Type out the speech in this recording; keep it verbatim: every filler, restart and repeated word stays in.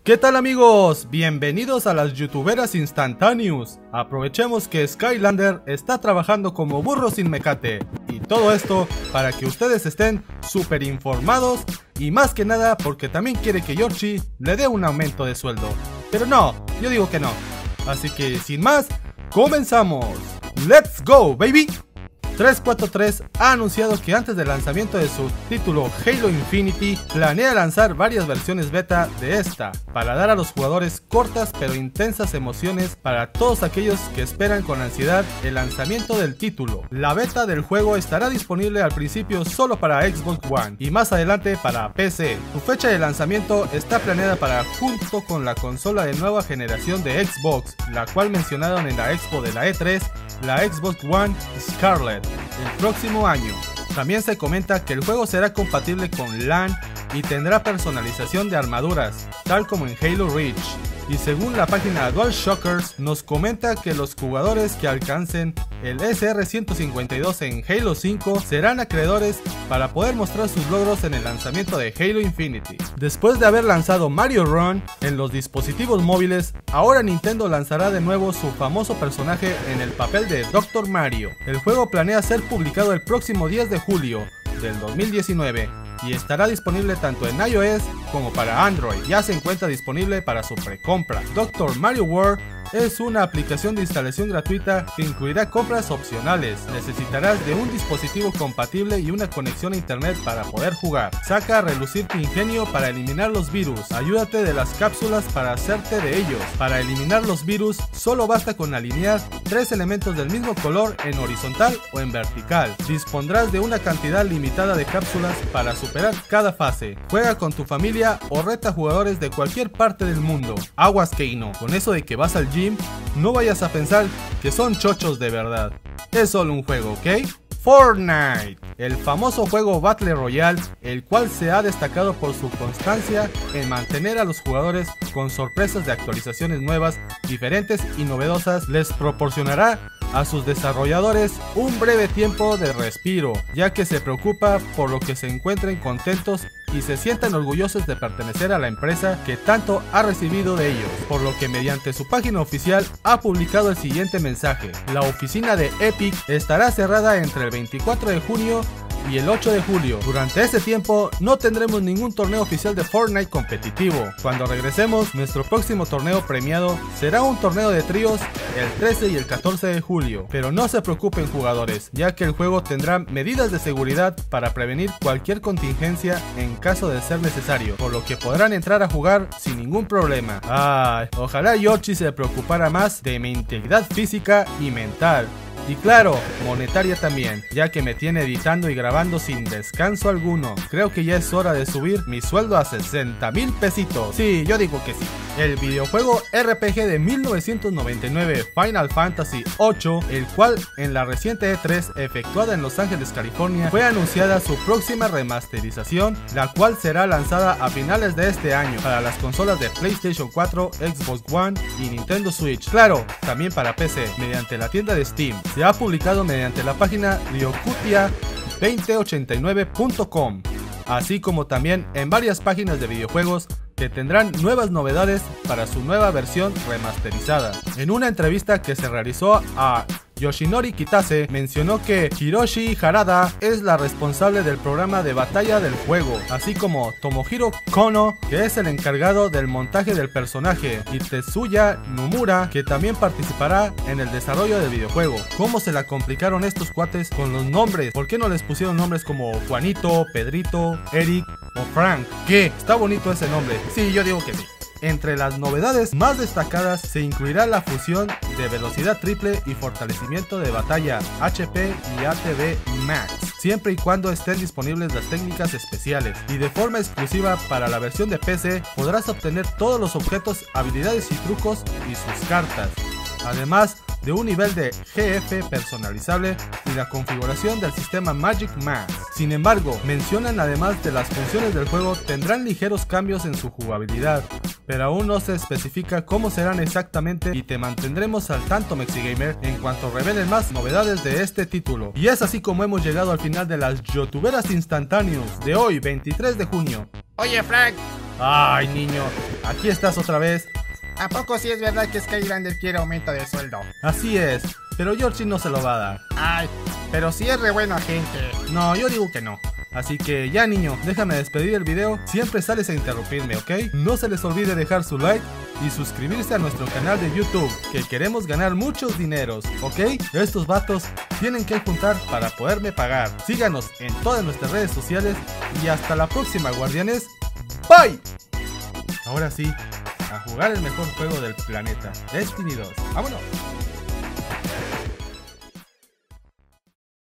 ¿Qué tal amigos? Bienvenidos a las youtuberas instantáneos. Aprovechemos que Skylander está trabajando como burro sin mecate. Y todo esto para que ustedes estén súper informados y más que nada porque también quiere que Yoshi le dé un aumento de sueldo. Pero no, yo digo que no. Así que sin más, comenzamos. ¡Let's go, baby! trescientos cuarenta y tres ha anunciado que antes del lanzamiento de su título Halo Infinity, planea lanzar varias versiones beta de esta, para dar a los jugadores cortas pero intensas emociones para todos aquellos que esperan con ansiedad el lanzamiento del título. La beta del juego estará disponible al principio solo para Xbox One y más adelante para P C. Su fecha de lanzamiento está planeada para junto con la consola de nueva generación de Xbox, la cual mencionaron en la expo de la E tres, la Xbox One Scarlett, el próximo año. También se comenta que el juego será compatible con LAN y tendrá personalización de armaduras, tal como en Halo Reach. Y según la página DualShockers, nos comenta que los jugadores que alcancen el S R ciento cincuenta y dos en Halo cinco serán acreedores para poder mostrar sus logros en el lanzamiento de Halo Infinity. Después de haber lanzado Mario Run en los dispositivos móviles, ahora Nintendo lanzará de nuevo su famoso personaje en el papel de doctor Mario. El juego planea ser publicado el próximo diez de julio del dos mil diecinueve. Y estará disponible tanto en iOS como para Android. Ya se encuentra disponible para su precompra. doctor Mario World es una aplicación de instalación gratuita que incluirá compras opcionales. Necesitarás de un dispositivo compatible y una conexión a internet para poder jugar. Saca a relucir tu ingenio para eliminar los virus. Ayúdate de las cápsulas para hacerte de ellos. Para eliminar los virus solo basta con alinear tres elementos del mismo color en horizontal o en vertical. Dispondrás de una cantidad limitada de cápsulas para superar cada fase. Juega con tu familia o reta jugadores de cualquier parte del mundo. Aguas que no, con eso de que vas al gym, no vayas a pensar que son chochos de verdad. Es solo un juego, ¿ok? Fortnite, el famoso juego Battle Royale, el cual se ha destacado por su constancia en mantener a los jugadores con sorpresas de actualizaciones nuevas, diferentes y novedosas, les proporcionará a sus desarrolladores un breve tiempo de respiro, ya que se preocupa por lo que se encuentren contentos y se sientan orgullosos de pertenecer a la empresa que tanto ha recibido de ellos, por lo que mediante su página oficial ha publicado el siguiente mensaje: la oficina de Epic estará cerrada entre el veinticuatro de junio y el ocho de julio. Durante ese tiempo no tendremos ningún torneo oficial de Fortnite competitivo. Cuando regresemos, nuestro próximo torneo premiado será un torneo de tríos el trece y el catorce de julio. Pero no se preocupen jugadores, ya que el juego tendrá medidas de seguridad para prevenir cualquier contingencia en caso de ser necesario, por lo que podrán entrar a jugar sin ningún problema. Ay, ojalá Yoshi se preocupara más de mi integridad física y mental. Y claro, monetaria también, ya que me tiene editando y grabando sin descanso alguno. Creo que ya es hora de subir mi sueldo a sesenta mil pesitos. Sí, yo digo que sí. El videojuego R P G de mil novecientos noventa y nueve Final Fantasy ocho, el cual en la reciente E tres efectuada en Los Ángeles, California, fue anunciada su próxima remasterización, la cual será lanzada a finales de este año para las consolas de PlayStation cuatro, Xbox One y Nintendo Switch. Claro, también para P C, mediante la tienda de Steam. Se ha publicado mediante la página Ryokutia veinte ochenta y nueve punto com, así como también en varias páginas de videojuegos que tendrán nuevas novedades para su nueva versión remasterizada. En una entrevista que se realizó a Yoshinori Kitase, mencionó que Hiroshi Harada es la responsable del programa de batalla del juego, así como Tomohiro Kono, que es el encargado del montaje del personaje, y Tetsuya Nomura, que también participará en el desarrollo del videojuego. ¿Cómo se la complicaron estos cuates con los nombres? ¿Por qué no les pusieron nombres como Juanito, Pedrito, Eric o Frank? ¿Qué? Está bonito ese nombre. Sí, yo digo que sí. Entre las novedades más destacadas se incluirá la fusión de velocidad triple y fortalecimiento de batalla H P y A T B Max, siempre y cuando estén disponibles las técnicas especiales, y de forma exclusiva para la versión de P C podrás obtener todos los objetos, habilidades y trucos y sus cartas, además de un nivel de G F personalizable y la configuración del sistema Magic Max. Sin embargo, mencionan además de las funciones del juego tendrán ligeros cambios en su jugabilidad, pero aún no se especifica cómo serán exactamente y te mantendremos al tanto, Mexigamer, en cuanto revelen más novedades de este título. Y es así como hemos llegado al final de las youtuberas instantáneos de hoy, veintitrés de junio. Oye, Frank. Ay, niño, aquí estás otra vez. ¿A poco sí es verdad que Skylander quiere aumento de sueldo? Así es, pero Georgie no se lo va a dar. Ay, pero sí es re buena gente. No, yo digo que no. Así que ya niño, déjame despedir el video, siempre sales a interrumpirme, ¿ok? No se les olvide dejar su like y suscribirse a nuestro canal de YouTube, que queremos ganar muchos dineros, ¿ok? Estos vatos tienen que juntar para poderme pagar. Síganos en todas nuestras redes sociales y hasta la próxima, guardianes. Bye. Ahora sí, a jugar el mejor juego del planeta, Destiny dos. ¡Vámonos!